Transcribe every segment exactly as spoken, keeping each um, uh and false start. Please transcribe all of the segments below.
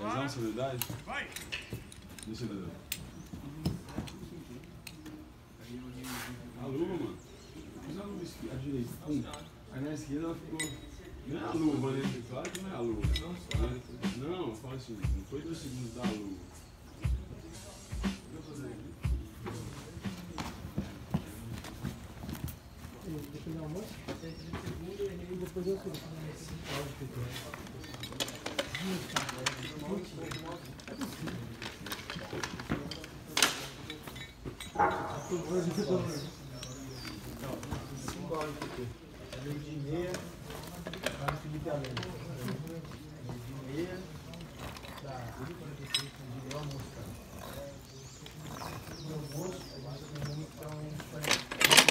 Dezão, solidariedade? Vai! Deixa eu ver. A luva, mano. Fiz a luva esquerda, a direita. Pum. Aí na esquerda ela ficou. Não é a luva, né? Claro que não é a luva. Não, eu falo assim, não foi dois segundos da luva. Deixa eu dar uma segunda e depois eu fico. Simbólico aqui. Meio de meia, para o Felipe Além. Meio de meia, da de almoço. No almoço, a gente tem muito para um espanhol.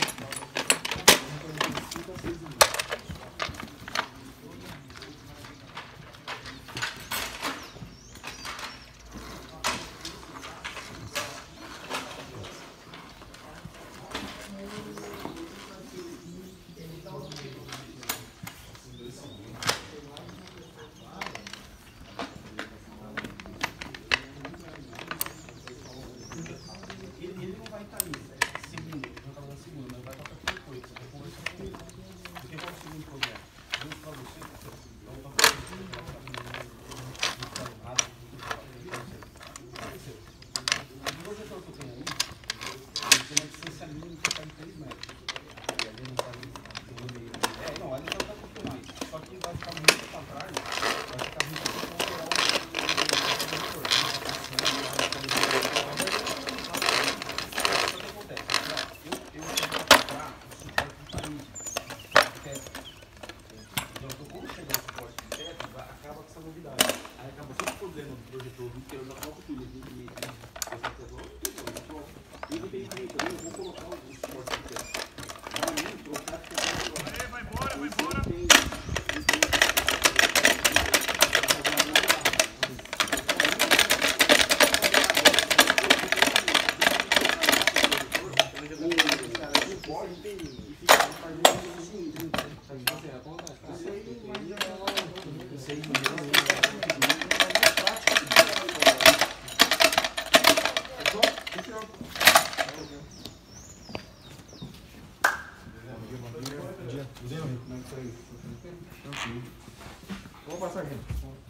Vamos passar aqui.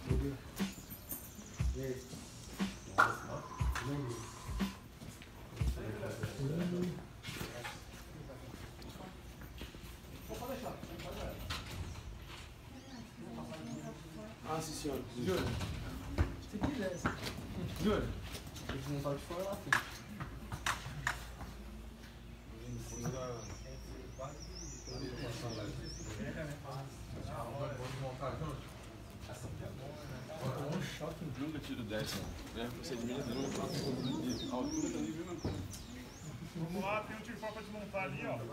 Ah, sim, senhor. Júlio, se quiser. Júlio, tem que montar de fora lá, filho. Um choque nunca tiro dez, né? Procedimento de novo, a altura do nível não conta. Vamos lá, tem um tiro para desmontar ali, ó.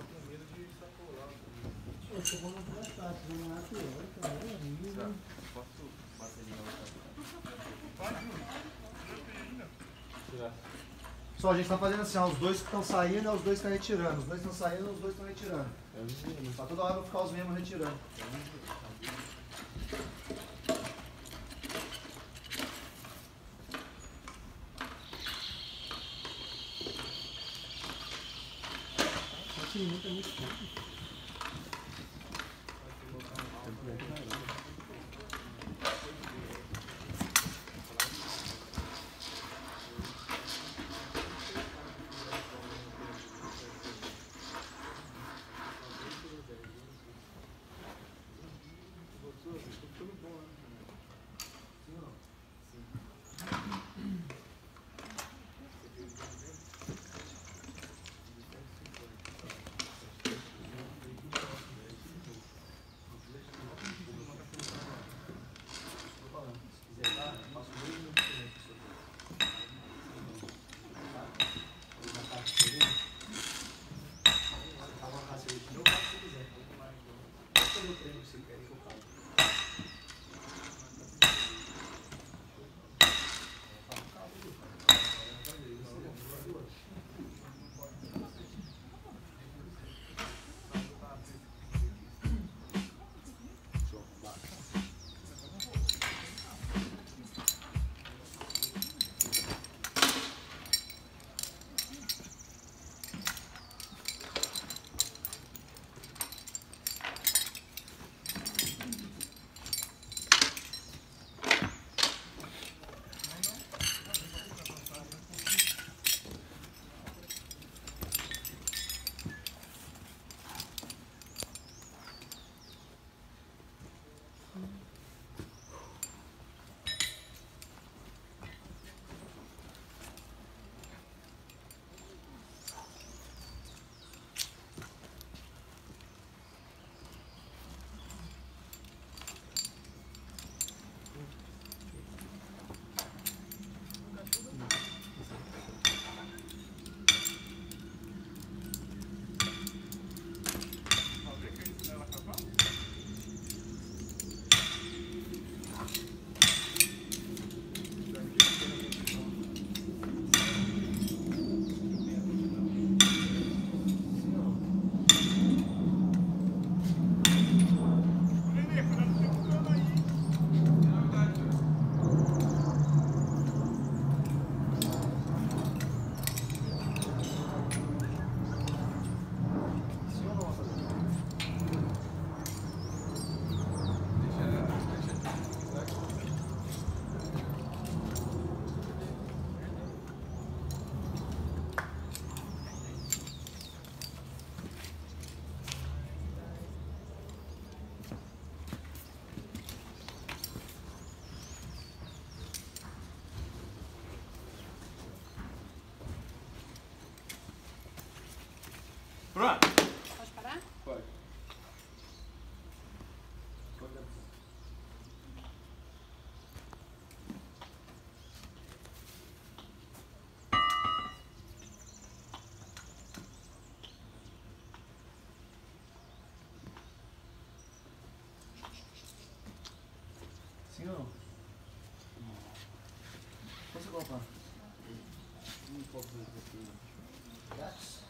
Eu tô falando mais fácil, vamos lá, pior, Posso bater ali Vai, Júlio. Eu tenho ainda. Só, a gente tá fazendo assim, ó, os dois que estão saindo e os dois que estão retirando. Os dois estão saindo e os dois estão retirando. Pra toda hora ficar os mesmos retirando. Sim, muito, muito pouco. Sim ou não? Posso comprar? Não pode fazer isso. Grátis?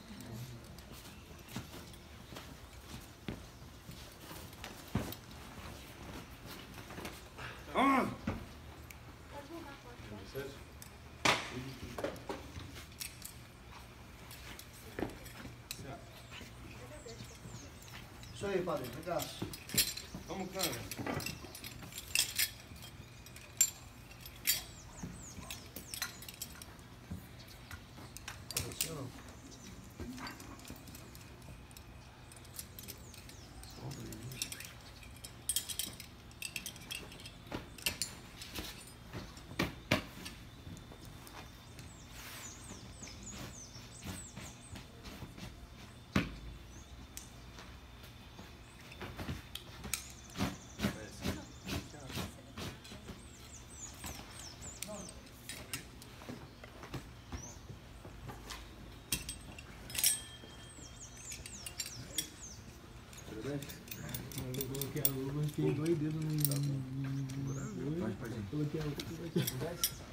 Ah! Isso aí, padre. Vem cá. Vamos, cara. Sim ou não? Eu coloquei a luva, enfiei dois dedos no. Coloquei a luva.